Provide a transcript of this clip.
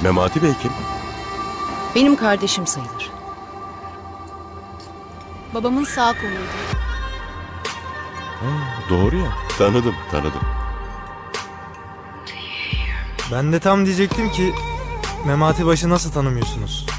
Memati Bey kim? Benim kardeşim sayılır. Babamın sağ koluydu. Doğru ya. Tanıdım. Ben de tam diyecektim ki Memati Baş'ı nasıl tanımıyorsunuz?